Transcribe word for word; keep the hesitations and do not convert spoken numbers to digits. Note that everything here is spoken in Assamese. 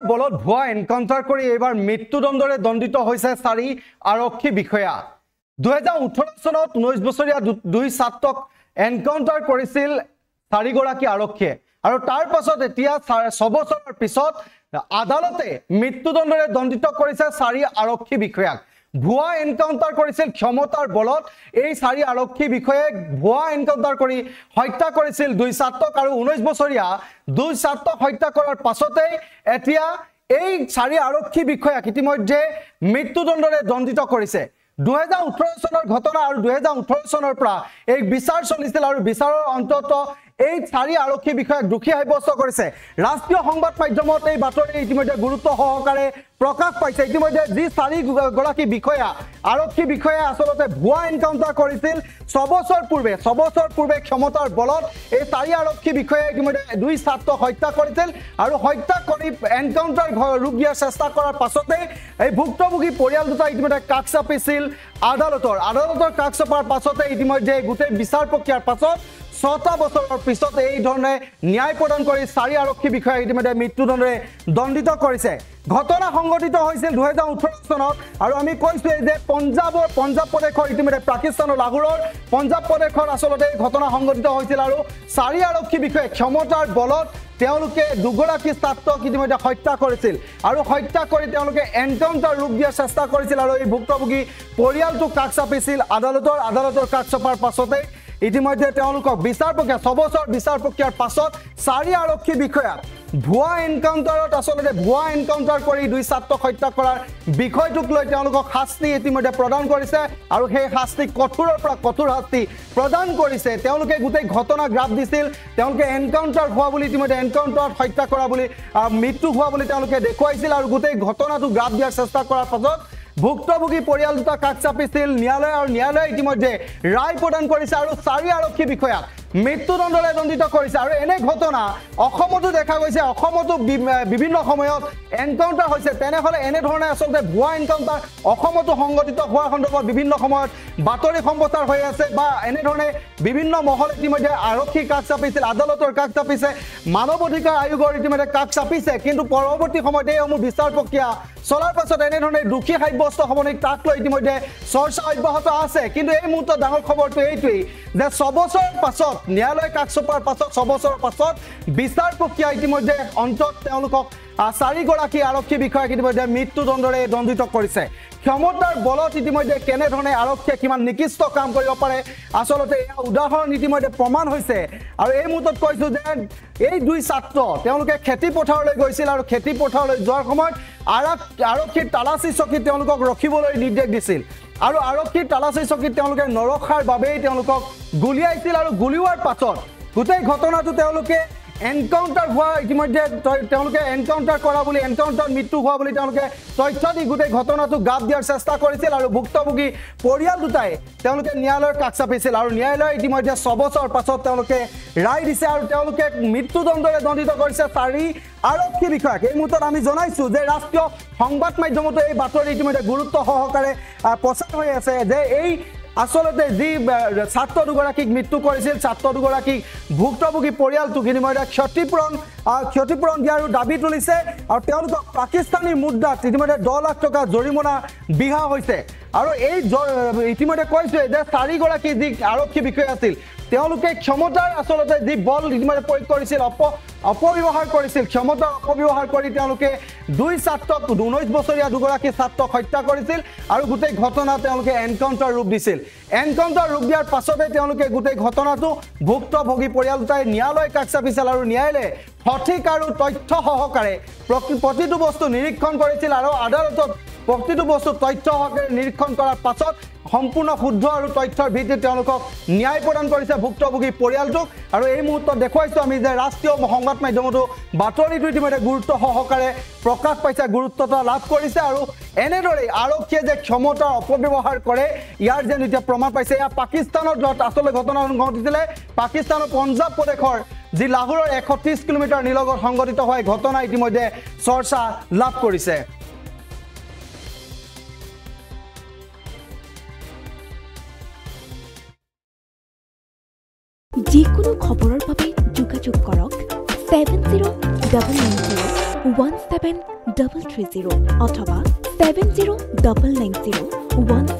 বলত ভুৱা এনকাউন্টাৰ কৰি এবাৰ মৃত্যুদণ্ডৰে দণ্ডিত হৈছে চাৰি আৰক্ষী বিষয়া দুই হাজাৰ ওঠৰ চনত ঊনৈশ বছৰীয়া দুই ছাত্ৰক এনকাউন্টাৰ কৰিছিল চাৰিগৰাকী আৰক্ষীয়ে আৰু তাৰ পাছত এতিয়া ছয় বছৰৰ পিছত আদালতে মৃত্যুদণ্ডৰে দণ্ডিত কৰিছে চাৰি আৰক্ষী বিষয়াক ভুৱা এনকাউন্টাৰ কৰিছিল ক্ষমতাৰ বলত এই চাৰি আৰক্ষী বিষয়াক ভুৱা এনকাউন্টাৰ কৰি হত্যা কৰিছিল দুই ছাত্ৰক আৰু ঊনৈশ বছৰীয়া দুই ছাত্ৰক হত্যা কৰাৰ পাছতে এতিয়া এই চাৰি আৰক্ষী বিষয়াক ইতিমধ্যে মৃত্যুদণ্ডৰে দণ্ডিত কৰিছে দুই হাজাৰ ওঠৰ চনৰ ঘটনা আৰু দুই হাজাৰ ওঠৰ চনৰ পৰা এই বিচাৰ চলিছিল আৰু বিচাৰৰ অন্তত এই চাৰি আৰক্ষী বিষয়াক দোষী সাব্যস্ত কৰিছে ৰাষ্ট্ৰীয় সংবাদ মাধ্যমত এই বাতৰি ইতিমধ্যে গুৰুত্ব সহকাৰে প্ৰকাশ পাইছে ইতিমধ্যে যি চাৰি গৰাকী বিষয়া আৰক্ষী বিষয়া আসলতে ভুৱা এনকাউন্টাৰ কৰিছিল ছয় বছৰ পূৰ্বে ছয় বছৰ পূৰ্বে ক্ষমতাৰ বলত এই চাৰি আৰক্ষী বিষয়াই ইতিমধ্যে দুই ছাত্ৰক হত্যা কৰিছিল আৰু হত্যা কৰি এনকাউন্টাৰ ৰূপ দিয়াৰ চেষ্টা কৰাৰ পাছতে এই ভুক্তভোগী পৰিয়াল দুটা ইতিমধ্যে কাষ চাপিছিল আদালতৰ আদালতৰ কাষ চাপাৰ পাছতে ইতিমধ্যে গোটেই বিচাৰ প্ৰক্ৰিয়াৰ পাছত ছটা বছৰৰ পিছত এই ধৰণে ন্যায় প্ৰদান কৰি চাৰি আৰক্ষী বিষয়াক ইতিমধ্যে মৃত্যুদণ্ডৰে দণ্ডিত কৰিছে ঘটনা সংঘটিত হৈছিল দুই হাজাৰ ওঠৰ চনত আৰু আমি কৈছো যে পঞ্জাবৰ পঞ্জাব প্ৰদেশৰ ইতিমধ্যে পাকিস্তানৰ লাহোৰৰ পঞ্জাব প্ৰদেশৰ আসলতে ঘটনা সংঘটিত হৈছিল আৰু চাৰি আৰক্ষী বিষয়াই ক্ষমতাৰ বলত তেওঁলোকে দুগৰাকী ছাত্ৰক ইতিমধ্যে হত্যা কৰিছিল আৰু হত্যা কৰি তেওঁলোকে এনকাউন্টাৰ ৰূপ দিয়াৰ চেষ্টা কৰিছিল আৰু এই ভুক্তভোগী পৰিয়ালটো কাষ চাপিছিল আদালতৰ আদালতৰ কাষ চাপাৰ পাছতে ইতিমধ্যে তেওঁলোকক বিচাৰ প্ৰক্ৰিয়া ছয় বছৰ বিচাৰ প্ৰক্ৰিয়াৰ পাছত চাৰি আৰক্ষী বিষয়া ভুৱা এনকাউন্টাৰত আসলতে ভুৱা এনকাউন্টাৰ কৰি দুই ছাত্ৰক হত্যা কৰাৰ বিষয়টোক লৈ তেওঁলোকক শাস্তি ইতিমধ্যে প্ৰদান কৰিছে আৰু সেই শাস্তি কঠোৰৰ পৰা কঠোৰ শাস্তি প্ৰদান কৰিছে তেওঁলোকে গোটেই ঘটনা গ্ৰাফ দিছিল তেওঁলোকে এনকাউন্টাৰ হোৱা বুলি ইতিমধ্যে এনকাউন্টাৰত হত্যা কৰা বুলি মৃত্যু হোৱা বুলি তেওঁলোকে দেখুৱাইছিল আৰু গোটেই ঘটনাটো গ্ৰাফ দিয়াৰ চেষ্টা কৰাৰ পাছত ভুক্তভোগী পৰিয়াল দুটা কাষ চাপিছিল ন্যায়ালয় আৰু ন্যায়ালয়ে ইতিমধ্যে ৰায় প্ৰদান কৰিছে আৰু চাৰি আৰক্ষী বিষয়াক মৃত্যুদণ্ডৰে দণ্ডিত কৰিছে আৰু এনে ঘটনা অসমতো দেখা গৈছে অসমতো বিভিন্ন সময়ত এনকাউন্টাৰ হৈছে তেনেহলে এনে ধৰণে আসলতে ভুৱা এনকাউন্টাৰ অসমতো সংঘটিত হোৱাৰ সন্দৰ্ভত বিভিন্ন সময়ত বাতৰি সম্প্ৰচাৰ হৈ আছে বা এনে ধৰণে বিভিন্ন মহল ইতিমধ্যে আৰক্ষী কাষ চাপিছিল আদালতৰ কাষ চাপিছে মানৱ অধিকাৰ আয়োগৰ ইতিমধ্যে কাষ চাপিছে কিন্তু পৰৱৰ্তী সময়ত এইসমূহ বিচাৰ প্ৰক্ৰিয়া চলাৰ পাছত এনে ধৰণে দোষী সাব্যস্ত হ'বনে তাক লৈ ইতিমধ্যে চৰ্চা অব্যাহত আছে কিন্তু এই মুহূৰ্তত ডাঙৰ খবৰটো এইটোৱেই যে ছয় বছৰৰ পাছত ন্যায়ালয় কাষ চপাৰ পাছত ছয় বছৰৰ পাছত বিচাৰ প্ৰক্ৰিয়া ইতিমধ্যে অন্তত তেওঁলোকক চাৰিগৰাকী আৰক্ষী বিষয়াক ইতিমধ্যে মৃত্যুদণ্ডৰে দণ্ডিত কৰিছে ক্ষমতাৰ বলত ইতিমধ্যে কেনেধৰণে আৰক্ষীয়ে কিমান নিকৃষ্ট কাম কৰিব পাৰে আসলতে এয়া উদাহৰণ ইতিমধ্যে প্ৰমাণ হৈছে আৰু এই মুহূৰ্তত কৈছোঁ যে এই দুই ছাত্ৰ তেওঁলোকে খেতি পথাৰলৈ গৈছিল আৰু খেতি পথাৰলৈ যোৱাৰ সময়ত আৰক্ষীৰ তালাচী চকীত তেওঁলোকক ৰখিবলৈ নিৰ্দেশ দিছিল আৰু আৰক্ষীৰ তালাচী চকীত তেওঁলোকে নৰখাৰ বাবেই তেওঁলোকক গুলিয়াইছিল আৰু গুলিওৱাৰ পাছত গোটেই ঘটনাটো তেওঁলোকে এনকাউন্টাৰ হোৱা ইতিমধ্যে তেওঁলোকে এনকাউন্টাৰ কৰা বুলি এনকাউন্টাৰ মৃত্যু হোৱা বুলি তেওঁলোকে তথ্য দি গোটেই ঘটনাটো গাপ দিয়াৰ চেষ্টা কৰিছিল আৰু ভুক্তভোগী পৰিয়াল দুটাই তেওঁলোকে ন্যায়ালয়ৰ কাষ চাপিছিল আৰু ন্যায়ালয়ে ইতিমধ্যে ছয় বছৰ পাছত তেওঁলোকে ৰায় দিছে আৰু তেওঁলোকে মৃত্যুদণ্ডৰে দণ্ডিত কৰিছে চাৰি আৰক্ষী বিষয়াক এই মুহূৰ্তত আমি জনাইছোঁ যে ৰাষ্ট্ৰীয় সংবাদ মাধ্যমতো এই বাতৰি ইতিমধ্যে গুৰুত্ব সহকাৰে প্ৰচাৰ হৈ আছে যে এই আসলতে যি ছাত্ৰ দুগৰাকীক মৃত্যু কৰিছিল ছাত্ৰ দুগৰাকীক ভুক্তভোগী পৰিয়ালটোক ইতিমধ্যে ক্ষতিপূৰণ ক্ষতিপূৰণ দিয়াৰ দাবী তুলিছে আৰু তেওঁলোকক পাকিস্তানী মুদ্ৰাত ইতিমধ্যে দহ লাখ টকা জৰিমনা বিহা হৈছে আৰু এই ইতিমধ্যে কৈছে যে চাৰিগৰাকী যি আৰক্ষী বিষয়া আছিল তেওঁলোকে ক্ষমতাৰ আসলতে যি বল ইতিমধ্যে প্ৰয়োগ কৰিছিল অপ অপব্যৱহাৰ কৰিছিল ক্ষমতাৰ অপব্যৱহাৰ কৰি তেওঁলোকে দুই ছাত্ৰক ঊনৈশ বছৰীয়া দুগৰাকী ছাত্ৰক হত্যা কৰিছিল আৰু গোটেই ঘটনা তেওঁলোকে এনকাউন্টাৰ ৰূপ দিছিল এনকাউন্টাৰ ৰূপ দিয়াৰ পাছতে তেওঁলোকে গোটেই ঘটনাটো ভুক্তভোগী পৰিয়াল দুটাই ন্যায়ালয় কাষ চাপিছিল আৰু ন্যায়ালয়ে সঠিক আৰু তথ্য সহকাৰে প্ৰতিটো বস্তু নিৰীক্ষণ কৰিছিল আৰু আদালতত প্ৰতিটো বস্তু তথ্য সহকাৰে নিৰীক্ষণ কৰাৰ পাছত সম্পূৰ্ণ শুদ্ধ আৰু তথ্যৰ ভিত্তিত তেওঁলোকক ন্যায় প্ৰদান কৰিছে ভুক্তভোগী পৰিয়ালটোক আৰু এই মুহূৰ্তত দেখুৱাইছোঁ আমি যে ৰাষ্ট্ৰীয় সংবাদ মাধ্যমতো বাতৰিটো ইতিমধ্যে গুৰুত্ব সহকাৰে প্ৰকাশ পাইছে গুৰুত্বতা লাভ কৰিছে আৰু এনেদৰে আৰক্ষীয়ে যে ক্ষমতাৰ অপব্যৱহাৰ কৰে ইয়াৰ যেন এতিয়া প্ৰমাণ পাইছে এয়া পাকিস্তানৰ য'ত আচলতে ঘটনা ঘটিছিলে পাকিস্তানৰ পঞ্জাব প্ৰদেশৰ যি লাহোৰৰ এশ ত্ৰিছ কিলোমিটাৰ নিলগত সংঘটিত হোৱা ঘটনা ইতিমধ্যে চৰ্চা লাভ কৰিছে যিকোনো খবৰৰ বাবে যোগাযোগ কৰক seven zero nine nine zero one seven three three zero অথবা seven zero nine nine zero one